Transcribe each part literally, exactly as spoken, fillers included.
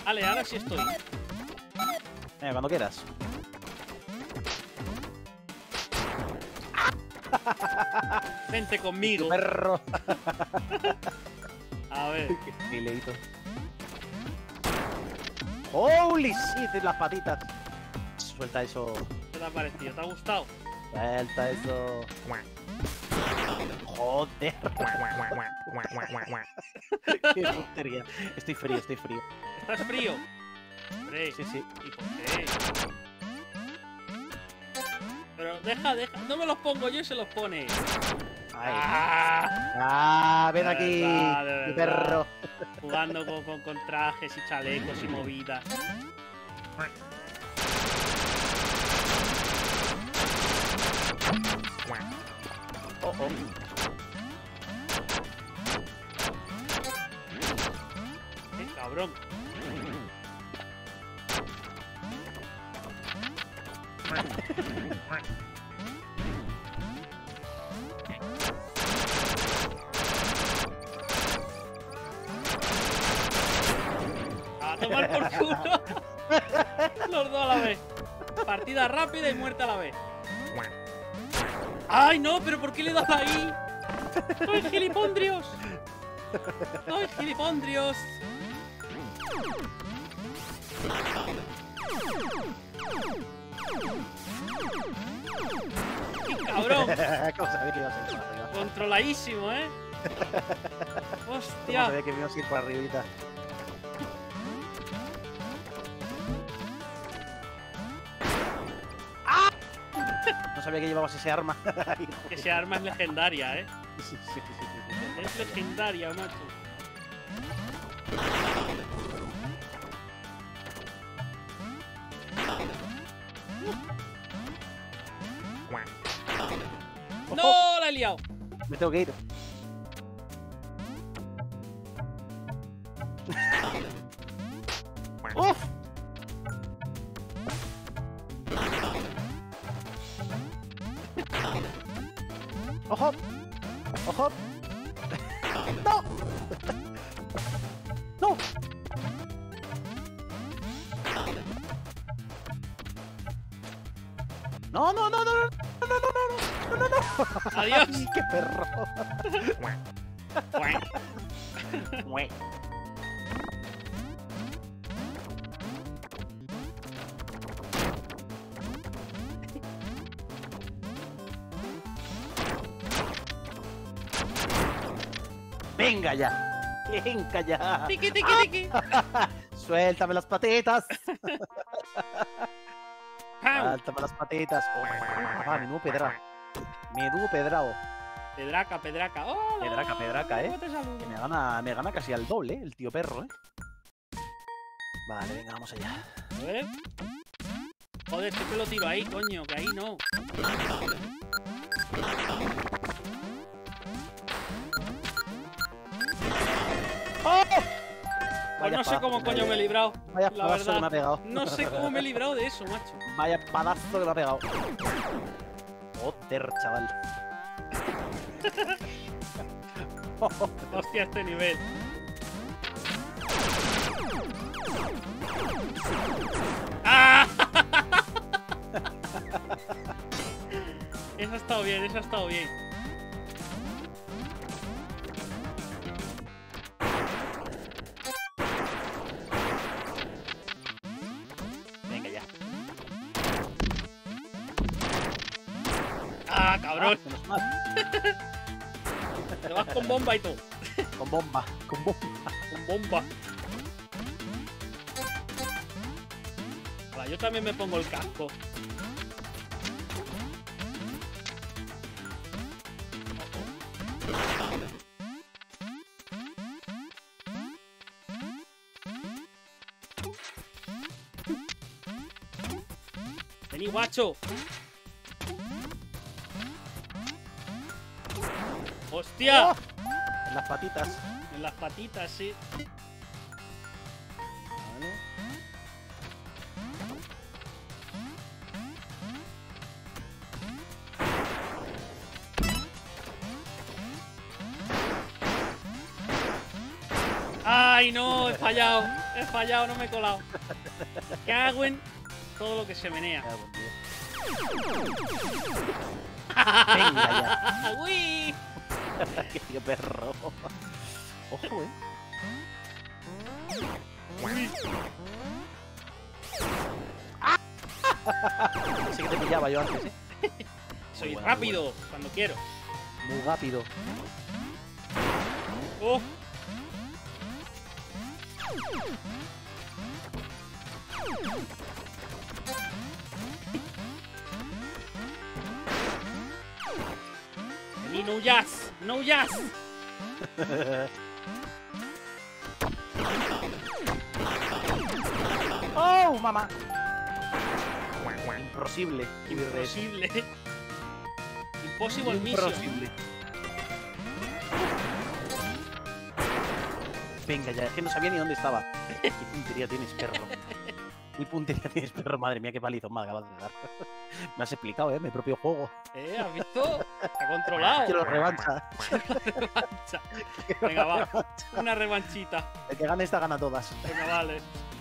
Vale, ahora sí estoy. Venga, cuando quieras. Vente conmigo. Perro. A ver. Qué fileito. Holy shit, las patitas. Suelta eso. ¿Qué te ha parecido? ¿Te ha gustado? Suelta eso. Joder. Qué puntería. Estoy frío, estoy frío. ¿Estás frío? Hombre, Sí, sí. ¿y por qué? Pero deja, deja. No me los pongo yo y se los pone. Ahí. ¡Ah! Ah, ven De aquí, verdad, de mi verdad. perro. Jugando con, con, con trajes y chalecos y movidas. Oh, oh. ¡Qué cabrón! A tomar por culo. Los dos a la vez. Partida rápida y muerte a la vez. ¡Ay, no! ¿Pero por qué le das ahí? ¡Ay, gilipondrios! ¡Ay, gilipondrios! ¡Qué cabrón! ¿Cómo sabía que iba a ser por arriba? Controladísimo, ¿eh? ¿Cómo ¡Hostia! sabía que me iba a ir por arribita? No sabía que llevabas ese arma. Que esa arma es legendaria, ¿eh? Sí, sí, sí, sí, sí. Es legendaria, macho. ¡No! ¡La he liado! Me tengo que ir. ¡Uf! ¡Ojo! ¡Ojo! ¡No! ¡No! ¡No, no, no, no! ¡No, no, no, no! ¡No, no, no! ¡Adiós! ¡Qué perro! Guay. ¡Venga ya! ¡Venga ya! ¡Tiki, tiki, tiki! ¡Suéltame las patitas! ¡Pam! ¡Suéltame las patitas! ¡Oh, ah, menudo pedra! ¡Menudo pedrao! Pedraca, pedraca. ¡Hola! Pedraca, pedraca, ¿eh? ¿Cómo te saludo? Que me gana, me gana casi al doble, ¿eh? El tío perro, ¿eh? Vale, venga, vamos allá. A ver. Joder, siempre lo tiro ahí, coño, que ahí no. ¡Oh! Pues no sé cómo coño me he librado. Vaya La palazo que me ha verdad. pegado. No sé cómo me he librado de eso, macho. Vaya palazo que me ha pegado. Joder, chaval. Hostia, este nivel. ¡Ah! Eso ha estado bien, eso ha estado bien. Venga ya. ¡Ah, cabrón! Ah, menos mal. Te vas con bomba y todo. Con bomba, con bomba. Con bomba. Ahora, yo también me pongo el casco. Vení, guacho. ¡Hostia! ¡Oh! En las patitas. En las patitas, sí. Vale. ¡Ay, no! He fallado. He fallado, no me he colado. Cago en todo lo que se menea. Ah, buen día. Venga ya. ¡Uy! Qué tío perro. Ojo, eh. ¡Uy! Ese que te pillaba yo antes, eh. Soy Muy bueno, rápido cuando quiero. Muy rápido. ¡Oh! Y no huyas, no huyas. ¡Oh, mamá! Imposible. Imposible. Impossible mission. Imposible. Venga ya, es que no sabía ni dónde estaba. ¿Qué puntería tienes, perro? ¿Qué puntería tienes, perro? Madre mía, qué palizón me acabas de dar. Me has explicado, ¿eh? Mi propio juego. ¿Eh? ¿Has visto? Está controlado. Quiero revancha. Revancha. Venga, va. Una revanchita. El que gane esta gana todas. Venga, vale.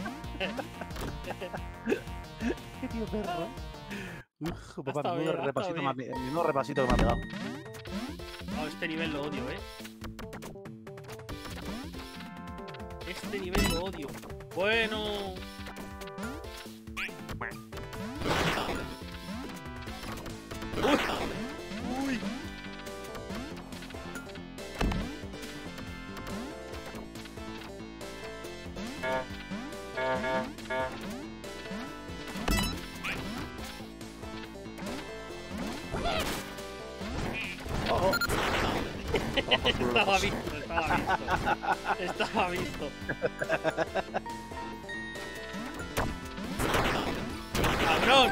Qué tío perro. Uf, papá, estado menudo bien, ha repasito, estado me ha- menudo repasito que me ha pegado. No, este nivel lo odio, ¿eh? Este nivel lo odio. Bueno. Uy. Uy. Oh, oh. Estaba visto, estaba visto. Estaba visto. ¡Cabrón!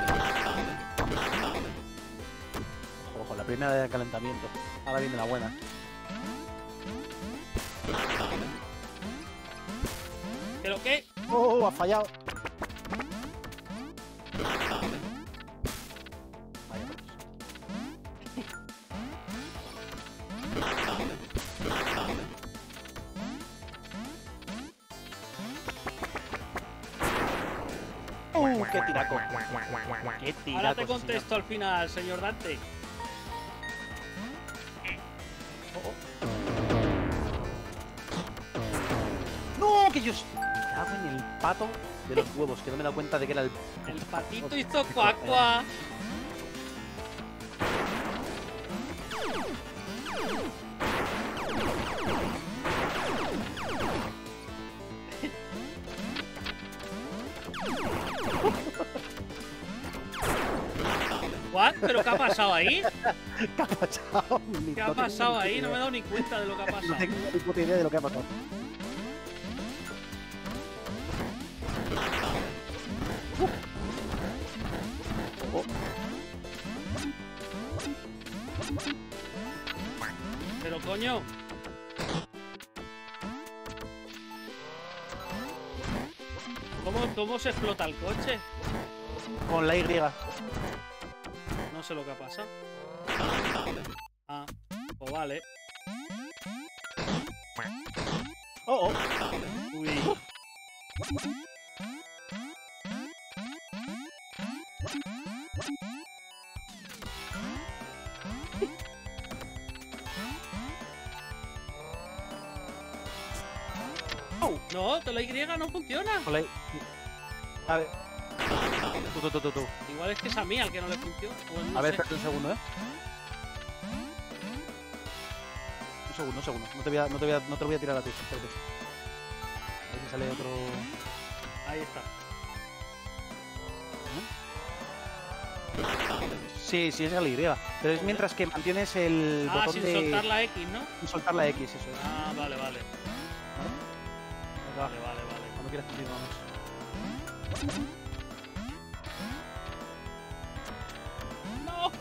Ojo, la primera de calentamiento. Ahora viene la buena. ¿Pero qué? ¡Oh, ha fallado! Vaya por Dios. ¡Uh, qué tiraco! ¡Qué tiraco! Ahora te sí, contesto al final, señor Dante. señor. Oh, oh. ¡No! Que yo... Me cago en el pato de los huevos, que no me he dado cuenta de que era el... El patito hizo cuacua. ¿What? ¿Pero qué ha pasado ahí? ¿Qué ha pasado? Ni- ¿Qué no ha tengo pasado ni ahí? puta No me he idea. dado ni cuenta de lo que ha No pasado. tengo ni puta idea de lo que ha pasado. Oh, Pero coño. ¿Cómo, ¿Cómo se explota el coche? con la Y. No sé lo que ha pasado. Ah, pues vale. Oh, oh. Uy. No, te la Y no funciona. Con la Y. A ver. Tú, tú, tú, tú, tú. Igual es que es a mí al que no le funciona. o no A ver, sé. espérate un segundo, ¿eh? Un segundo, un segundo. No te voy a, no te voy a, no te lo voy a tirar a ti. Espérate. A ver si sale otro... Ahí está. Sí, sí, es la Y. Pero es mientras que mantienes el Ah, botón sin de... soltar la X, ¿no? sin soltar la X, eso es. Ah, vale, vale. Venga, Vale, vale, vale. cuando quieras continuamos. ¡No!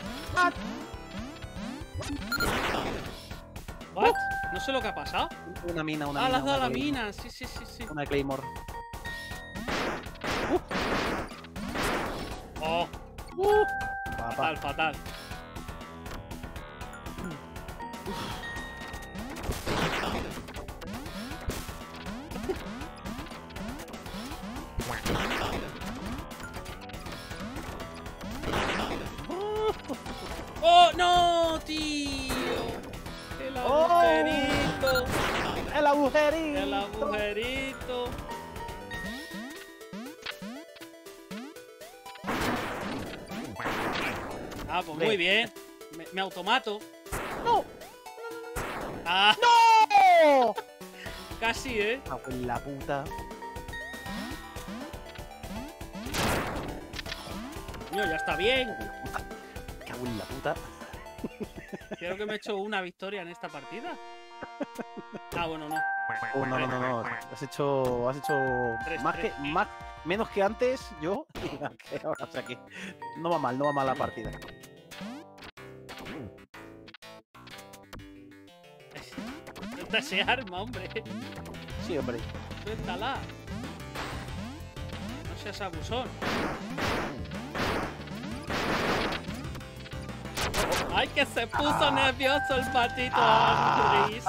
¿What? No sé lo que ha pasado. Una mina, una Ah, mina. le has dado una la Claymore. mina. Sí, sí, sí, sí. Una Claymore. Oh, Uh, papá. fatal, fatal. agujerito. El agujerito. Ah, pues muy bien. Me, me automato. ¡No! Ah, ¡No! casi, ¿eh? Cago en la puta. Coño, ya está bien. Cago en la puta. Creo que me he hecho una victoria en esta partida. Ah, bueno, no. Oh, no, no, no, no. Has hecho. Has hecho. Tres, más tres. que. Más, menos que antes, yo. Y más que ahora. O sea que. No va mal, no va mal la partida. Suelta ese arma, hombre. Sí, hombre. Suéltala. No seas abusón. ¡Ay, que se puso Ah. nervioso el patito Ah. Chris!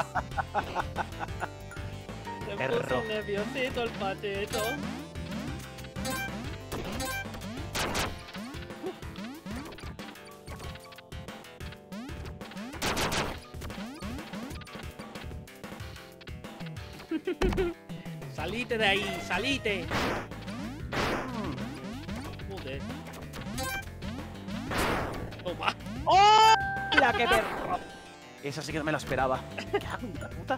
Se Perro. puso nerviosito el patito. Salite de ahí, salite. Joder. Toma. ¡Oh! ¡La que perro! Esa sí que no me la esperaba. Cago en la puta.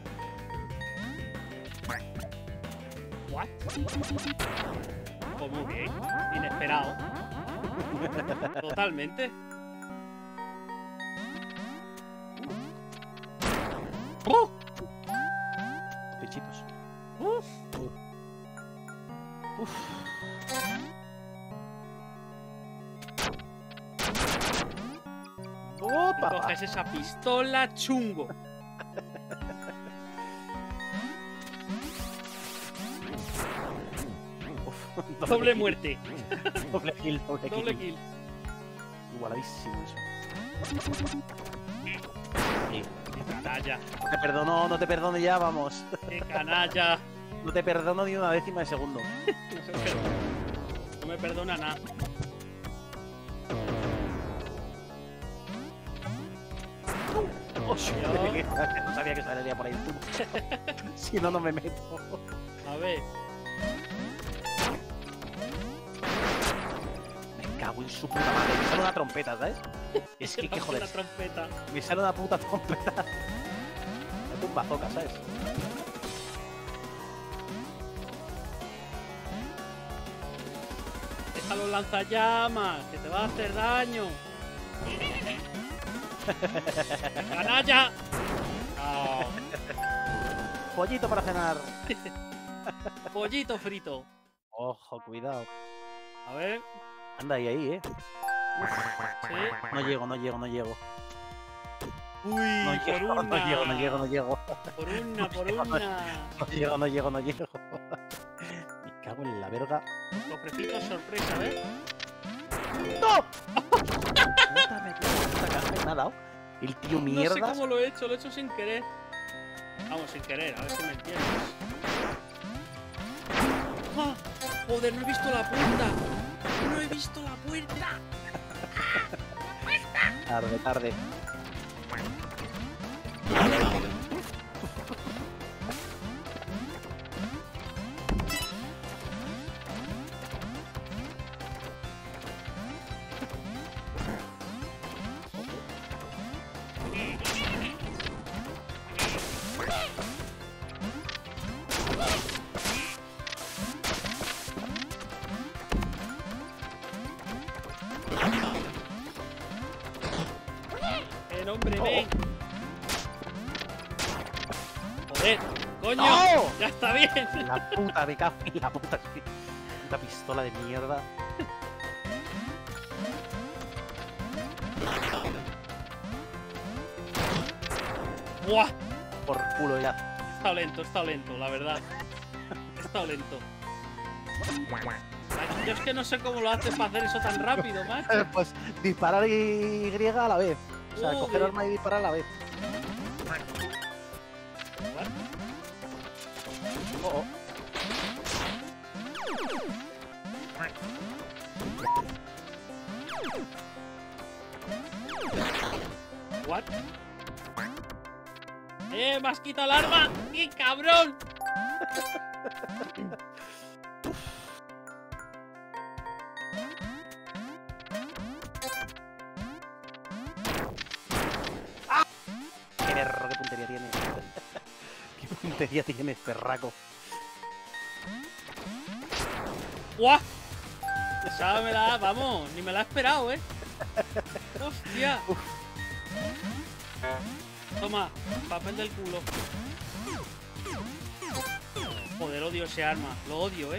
What? Pues muy bien. Inesperado. Totalmente. ¡Uh! Pechitos. ¡Uf! Uf. Y ¡Opa! coges esa pistola chungo. Uf, Doble kill. muerte. Doble kill, doble, Doble kill. kill. Igualadísimo eso. Sí. ¡Qué canalla! No te perdono, no te perdono ya, vamos. ¡Qué canalla! No te perdono ni una décima de segundo. No, se per- no me perdona nada. Oh, sí, Yo- no sabía que saldría por ahí el tubo. Si no, no me meto. A ver. Me cago en su puta madre. Me sale una trompeta, ¿sabes? Es que, qué Vamos joder. la trompeta. Me sale una puta trompeta. Es un bazooka, ¿sabes? Déjalo lanzallamas, que te va a hacer daño. ¡Canalla! Oh, Pollito para cenar. pollito frito. Ojo, cuidado. A ver. Anda ahí, ahí, eh. Sí. No llego, no llego, no llego. Uy, No por llego, una. no llego, no llego, no llego. Por una, por llego, no- una. No llego, no llego, no llego. Me cago en la verga. Cofrecito sorpresa, ¿ves? ¡No! Puta, me puta caja, me ha dado. El tío No sé mierda. cómo lo he hecho, lo he hecho sin querer. Vamos, sin querer, a ver si me entiendes. ¡Ah! Joder, no he visto la puerta. No he visto la puerta. Tarde, tarde. El hombre, Oh. ven. Joder, coño. ¡No! Ya está bien. La puta, me cago en la puta. Puta pistola de mierda. Buah. Por culo ya. He estado lento, he estado lento, la verdad. He estado lento. Ay, yo es que no sé cómo lo haces para hacer eso tan rápido, macho. Pues disparar y Y a la vez. O sea, Joder. coger arma y disparar a la vez. What? Oh, oh. What? ¡Eh! ¡Me has quitado el arma! ¡Qué cabrón! ¡Qué perro! ¡Qué puntería tiene! ¡Qué puntería tiene, perraco! ¡Guau! Esa me la... Vamos, ni me la he esperado, ¿eh? ¡Hostia! Uf. Toma, papel del culo. Joder, odio ese arma. Lo odio, ¿eh?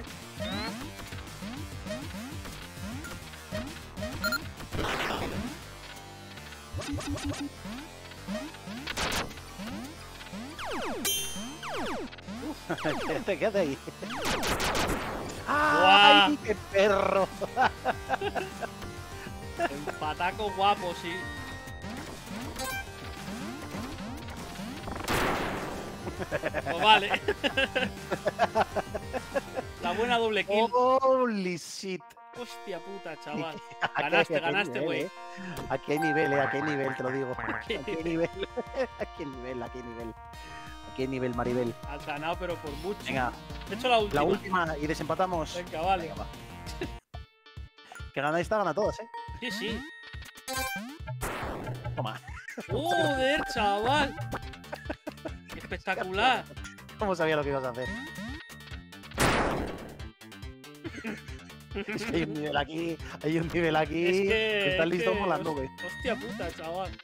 Quédate, quédate ahí. ¡Guau! ¡Ay, qué perro! Un pataco guapo, sí. Pues vale. La buena doble kill. ¡Holy shit! Hostia puta, chaval. Aquí hay- Ganaste, aquí hay ganaste, nivel, güey. eh. Aquí hay nivel, eh. Aquí hay nivel, te lo digo. Aquí hay nivel. Aquí hay nivel, aquí hay nivel. Aquí hay nivel, Maribel. Has ganado, pero por mucho. Venga, He hecho la última. la última y desempatamos. Venga, vale. Venga, va. Que gana esta, gana todas, eh. Sí, sí. Toma. Joder, chaval. Espectacular. ¿Cómo sabía lo que ibas a hacer? Es que hay un nivel aquí, hay un nivel aquí. Es que. Están es listos que- por las nubes. Hostia puta, chaval.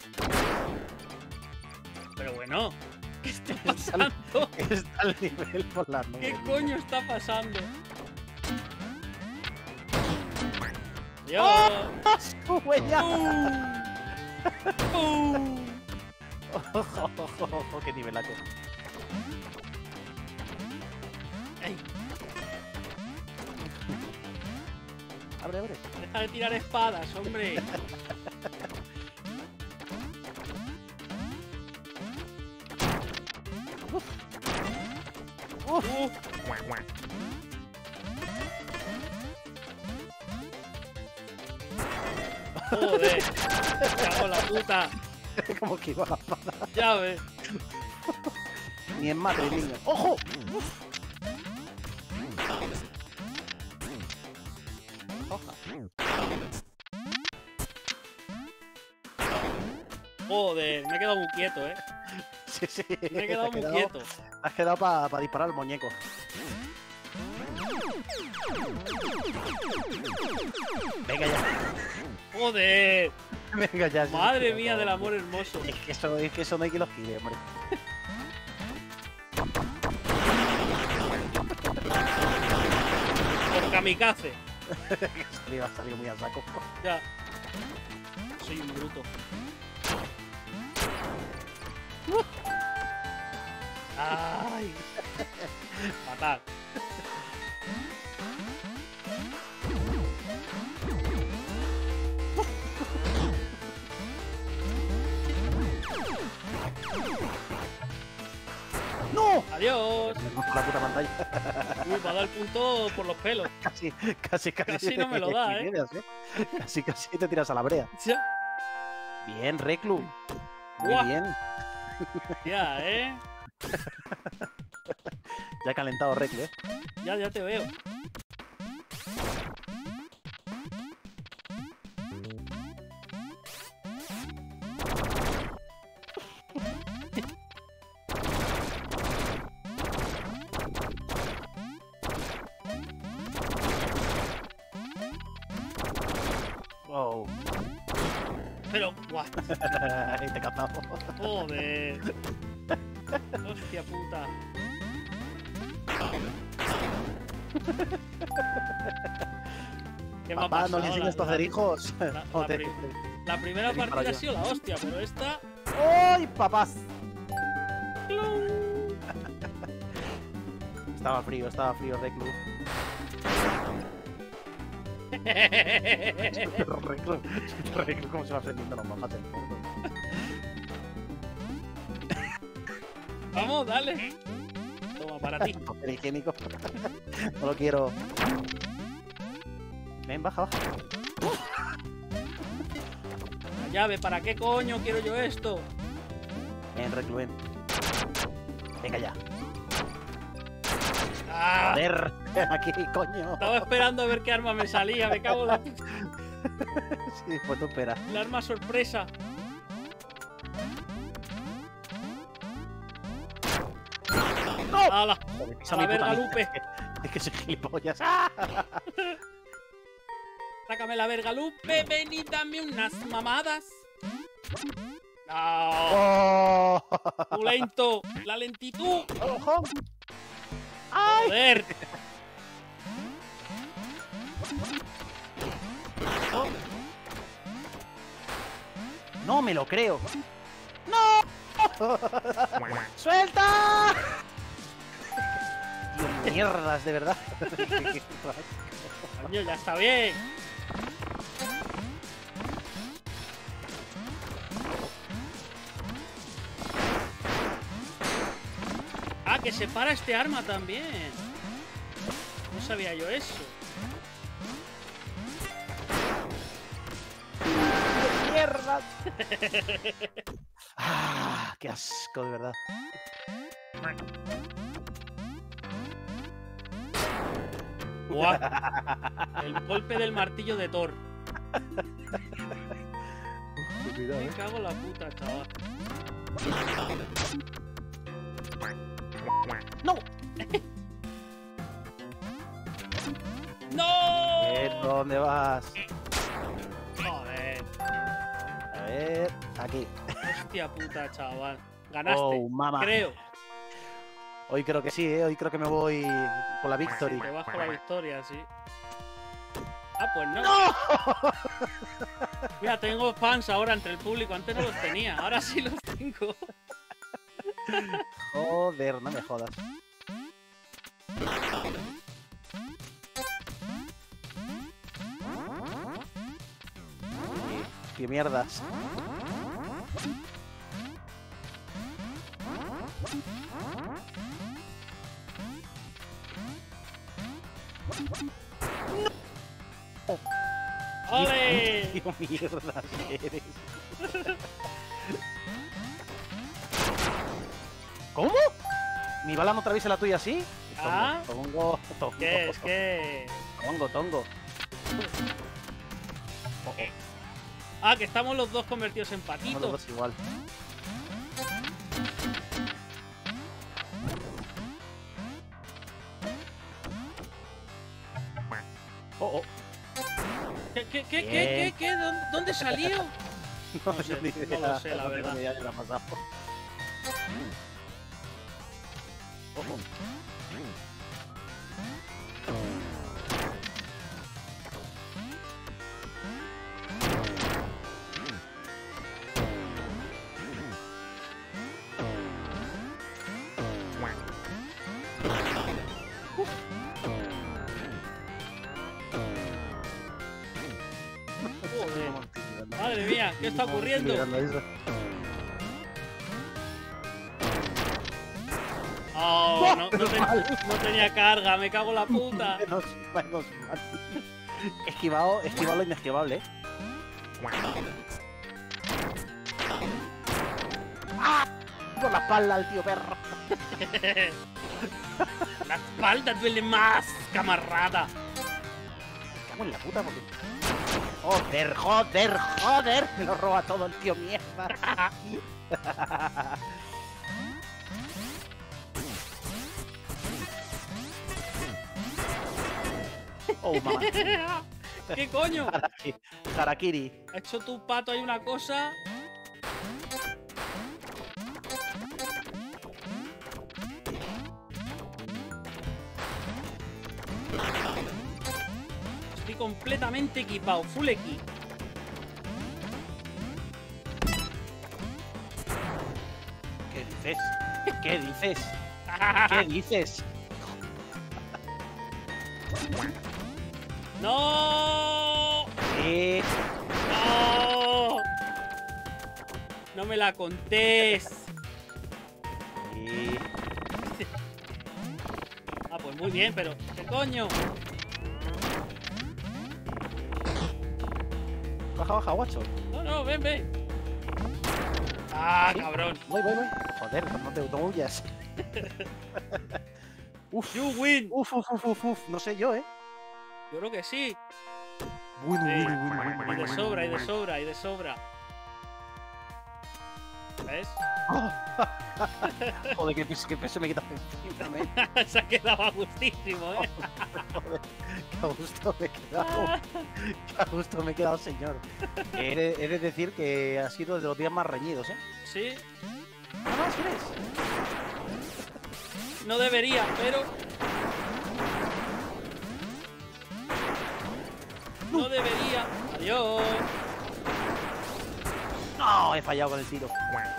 Pero bueno, ¿qué está pasando? Está el nivel por las nubes. ¿Qué coño está pasando? Dios. ¡Sube ya! Uh. Uh. Ojo, ojo, ojo, qué nivelaco. Ey, Abre, abre. deja de tirar espadas, hombre. Uf. Uh. Joder, cago en la puta. Como que iba la espada. Ya ves. Ni en mate, niño. ¡Ojo! Joder, me he quedado muy quieto, eh. Sí, sí. Me he quedado Has muy quedado- quieto. Has quedado para disparar al muñeco. Venga ya. Joder. Venga ya. sí, Madre sí, mía no. del amor hermoso. Es que eso, es que eso no hay que lo gire, hombre. Por kamikaze. Salió, ha salido muy a saco. Ya. Soy un bruto. Ay. Fatal. ¡No! Adiós. Me rompo la puta pantalla. Uy, me ha dado el punto por los pelos. Casi, casi, casi. Casi no me lo da, ¿eh? Quineras, ¿eh? Casi, casi te tiras a la brea. Ya, Bien, Reclu. Muy Guau. bien. ya, eh. Ya ha calentado Reclu, ¿eh? Ya, ya te veo. Wow. Pero, guau, Ahí te he cazado. joder. Hostia puta. ¿Qué me ha Papá, no pasado? le enseñes La- esto a hacer la- hijos. la- No la te- prim- La primera Te disparo partida ha yo. sido la hostia, pero esta. ¡Ay, papás! Estaba frío, estaba frío, Reclu. Reclu, Reclu, ¿cómo se va aprendiendo los mapas del mundo? Vamos, dale. Toma, para ti. Papel higiénico. No lo quiero. Ven, baja, baja. La llave, ¿para qué coño quiero yo esto? Ven, Reclu, ven. Venga ya. ¡Ah! Joder, aquí, coño. Estaba esperando a ver qué arma me salía, me cago en la... Sí, pues tú espera. El arma sorpresa. ¡No! ¡Hala! Joder, pisa A mi la verga, puta Lupe. vida. Es que soy gilipollas. ¡Ah! Sácame la verga, Lupe. Ven y dame unas mamadas. ¡No! ¡Oh! ¡Tú lento! ¡La lentitud! ¡Ojo! ¡Ay! ¡Joder! No me lo creo. ¡No! ¡Suelta! Tío, mierdas, de verdad. Coño, ya está bien. Ah, que se para este arma también. No sabía yo eso. ¡Mierda! ¡Ah! ¡Qué asco, de verdad! ¡Buah! El golpe del martillo de Thor. Uf, cuidado, Me eh. cago en la puta, chaval. ¡No! ¡No! Eh, ¿Dónde vas? Joder. A ver, aquí. Hostia puta, chaval. Ganaste. Oh, mamá. Creo. Hoy creo que sí, ¿eh? Hoy creo que me voy por la victory. Te vas con la victoria, sí. Ah, pues no. ¡No! Mira, tengo fans ahora entre el público. Antes no los tenía. Ahora sí los tengo. Joder, no me jodas. ¡Qué mierdas! ¡Ole! ¡Qué mierdas eres! ¿Cómo? ¿Mi bala no atraviesa la tuya así? Ah. Tongo, tongo, ¿Qué es? ¿Qué? Tongo, tongo. Oh, oh, Ah, que estamos los dos convertidos en somos los patitos. dos igual. Oh, oh. ¿Qué, qué, qué, qué, Bien. qué, qué? ¿Dónde- ¿Dónde salió? No, No sé, tengo ni no idea, lo sé, la no tengo verdad. ni idea de lo que ha pasado. Ojo. Joder. Madre mía, ¿qué está ocurriendo? Oh, no, no ten- no tenía carga, me cago en la puta. Menos, menos mal. Esquivado, esquivado lo inesquivable, ¿eh? ¡Ah! Por la espalda al tío perro. La espalda duele más, camarada. Me cago en la puta porque... Joder, joder, joder. Me lo roba todo el tío mierda. Oh, mamá. ¿Qué coño? Haraki- Harakiri. ¿Ha hecho tu pato ahí una cosa? Estoy completamente equipado, full equip. ¿Qué dices? ¿Qué dices? ¿Qué dices? ¡No! ¿Qué? ¡No! No me la contés. ¿Qué? Ah, pues muy bien, pero ¿qué coño? Baja, baja, guacho. No, no, ven, ven. Ah, ¿Sí? cabrón. Voy, voy, voy. Joder, no te autohuyas. Uf, You win. uf, uf, uf, uf, uf, no sé yo, ¿eh? Yo creo que sí. Bueno, Sí. bueno, bueno, bueno, Y bueno, de bueno, sobra, y de bueno. sobra, y de sobra. ¿Ves? Joder, qué peso, qué peso me quita encima, ¿eh? Se ha quedado a gustísimo, ¿eh? Joder, qué a gusto me he quedado. Qué a gusto me he quedado, señor. He de, he de decir que ha sido de los días más reñidos, ¿eh? Sí. ¿Qué más crees? No debería, pero... No debería. Adiós. No, he fallado con el tiro.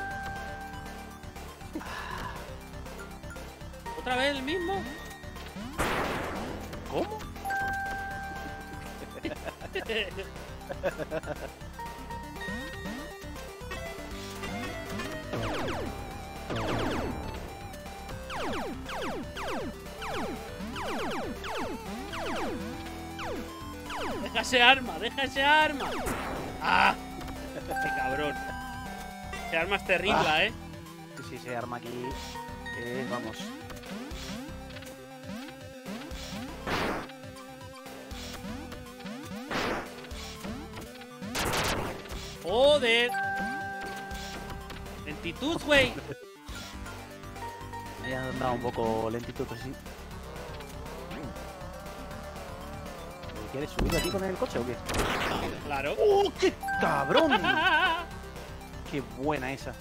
¿Otra vez el mismo? ¿Cómo? Deja ese arma, deja ese arma. ¡Ah! ¡Qué cabrón! Ese arma es terrible, Ah. ¿eh? Sí, sí, se arma aquí. Eh, vamos. ¡Joder! Lentitud, güey. Me ha andado un poco lentito, pero sí. ¿Quieres subir aquí con el coche o qué? Claro. ¡Oh, qué cabrón! ¡Qué buena esa!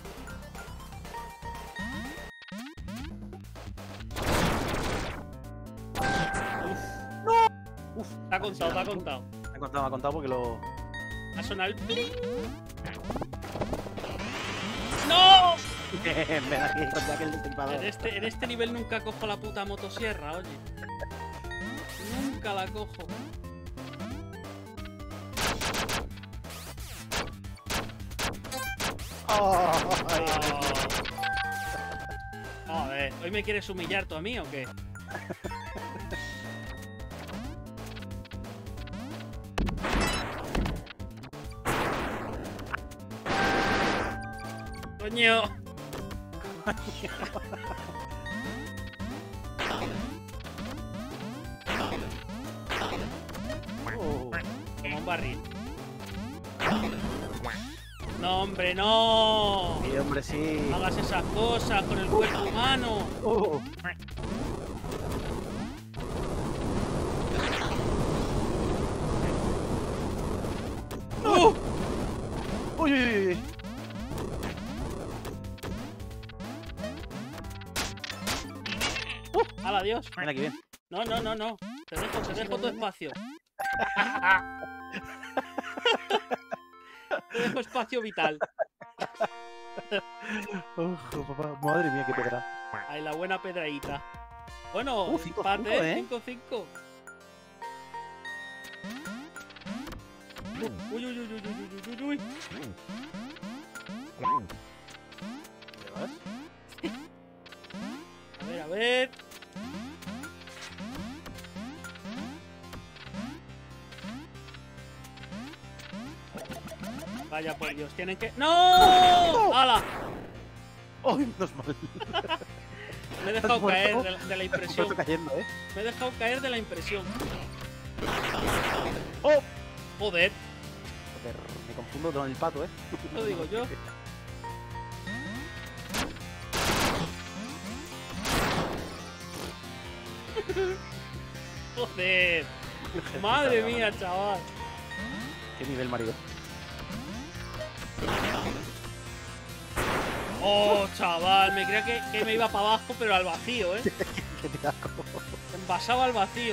Uf, Te ha contado, te ha contado. Me ha contado, me ha contado porque lo... Ha sonado el pling. ¡No! Ven aquí, ponte aquel destripador. En este, en este nivel nunca cojo la puta motosierra, oye. Nunca la cojo. Oh, ay, Oh. Joder, ¿hoy me quieres humillar tú a mí o qué? Coño. oh. Como un barril. No, hombre, no. Sí, hombre, sí. No hagas esas cosas con el cuerpo humano. Oh. ¡Uh! Uy, uy, uy, uy. ¡Hala, adiós! Ven aquí, ven. No, no, no, no. Te dejo, te dejo tu espacio. Te dejo espacio vital. Uf, papá, madre mía, qué pedra. Ahí la buena pedradita. Bueno, Uh, cinco, empate, cinco, ¿eh? cinco cinco. Uy, uy, uy, uy, uy, uy, uy, uy. ¿Qué vas? A ver, a ver. Vaya por Dios, tienen que... ¡No! ¡Hala! ¡Ay, menos mal! Me he dejado Has muerto. caer de la, de la Me he impresión. puesto cayendo, ¿eh? Me he dejado caer de la impresión. ¡Oh! Joder, Joder, me confundo con el pato, ¿eh? lo digo yo. Joder. Madre mía, chaval. ¿Qué nivel, marido? Oh, chaval, me creía que, que me iba para abajo, pero al vacío, ¿eh? ¿Qué te asco? Envasado al vacío.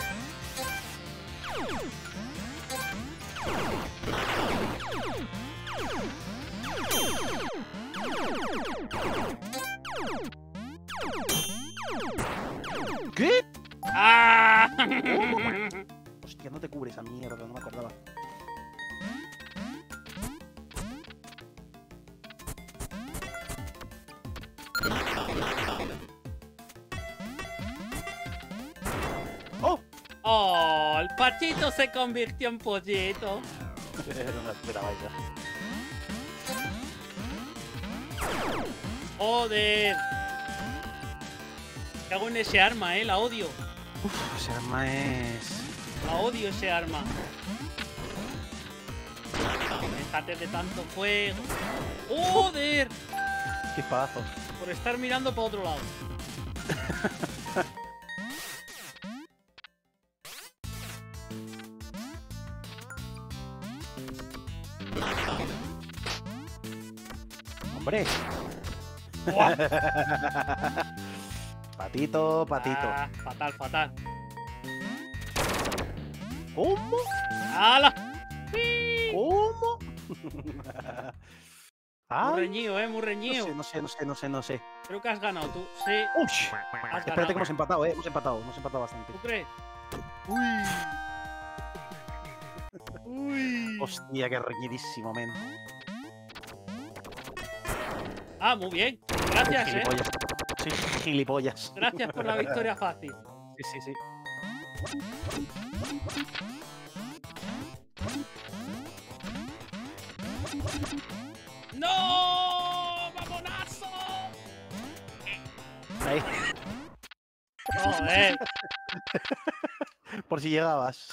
¿Qué? ¡Ah! Hostia, no te cubre esa mierda, no me acordaba. ¡Oh! Oh, el patito se convirtió en pollito. No me esperaba ya. Joder. ¿Qué hago en ese arma, eh? La odio. Uf, ese arma es... La odio ese arma. Déjate de tanto fuego. ¡Joder! Qué espadazo. Por estar mirando para otro lado. ¡Hombre! ¡Buah! Patito, patito. Ah, fatal, fatal. ¿Cómo? ¡Hala! ¿Cómo? Muy Ay, reñido, eh, muy no reñido. sé, no sé, no sé, no sé, no sé. Creo que has ganado tú. Sí, Uy, has espérate ganado. que hemos empatado, eh. Hemos empatado, hemos empatado bastante. ¿Tú crees? Uy. Uy. Hostia, qué reñidísimo, men. Ah, muy bien. Gracias, eh. Gilipollas. Soy gilipollas. Gracias por la victoria fácil. Sí, sí, sí. ¡No! ¡Vamonazo! Ahí, Joder. por si llegabas.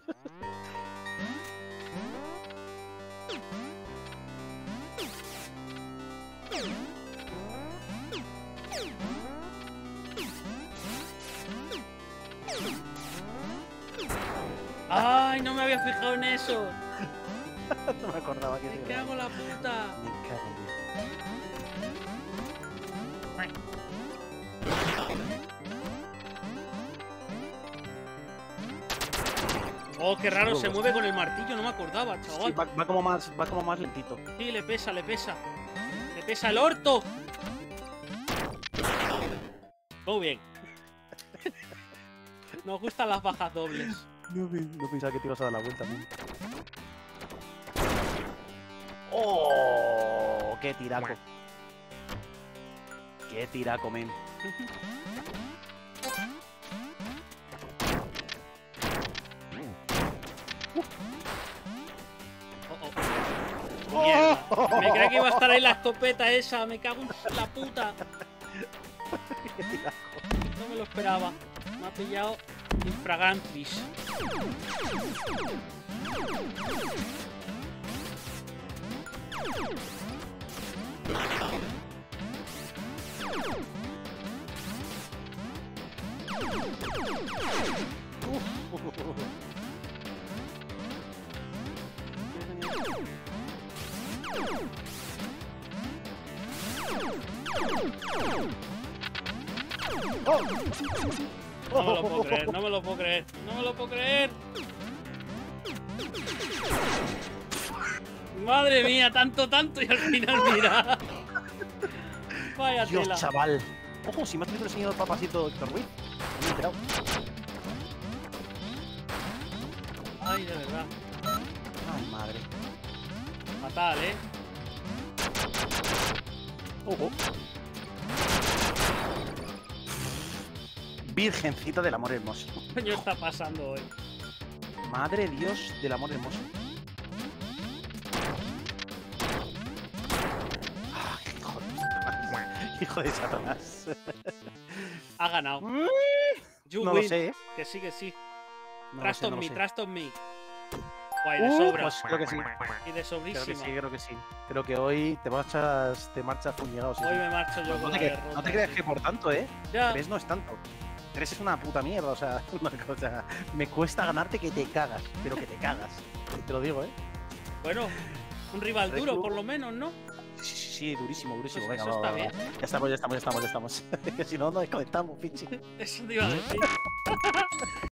¡Ay, no me había fijado en eso! No me acordaba que ¡Me se cago en la puta! Me cago en Dios. Oh, qué raro, se mueve con el martillo, no me acordaba, Sí, chaval. va, va como más, va como más lentito. Sí, le pesa, le pesa. Le pesa el orto. Muy bien. Nos gustan las bajas dobles. No, no pensaba que te ibas a dar la vuelta, man. ¡Oh! ¡Qué tiraco! ¡Qué tiraco, men! Oh, oh. Mierda. Me creía que iba a estar ahí la escopeta esa. Me cago en la puta. ¡Qué tiraco! No me lo esperaba. Me ha pillado infragantis. No me lo puedo creer, no me lo puedo creer, no me lo puedo creer. Madre mía, tanto, tanto y al final mira. Vaya Dios, tela. chaval. Ojo, si me has traído el señor papacito Héctor Ruiz. No me he enterado. Ay, de verdad. Ay, madre. Fatal, ¿eh? Ojo. Virgencita del amor hermoso. ¿Qué coño está pasando hoy? Madre Dios del amor hermoso. Ah, hijo de... hijo de Satanás. Ha ganado. You No win. lo sé, ¿eh? Que sí, que sí. No lo Trust sé, on no lo me, sé. trust on me. Guay, de Uh, sobra. pues creo que sí. Y de Creo que sobrísima. sí, creo que sí. Creo que hoy te marchas, te marchas fuñegado. Sí, Hoy sí. me marcho yo No con te, la cre- derrota. no te creas sí. que por tanto, ¿eh? Ya. Tres no es tanto. Tres es una puta mierda, o sea, una cosa. Me cuesta ganarte que te cagas, pero que te cagas. Te lo digo, ¿eh? Bueno, un rival Tres duro, club. por lo menos, ¿no? Sí, sí, sí, durísimo, durísimo. Eso- Venga, eso va, está va, va. bien. Ya estamos, ya estamos, ya estamos, ya estamos. Que si no, nos desconectamos, pinche. Eso te iba a decir.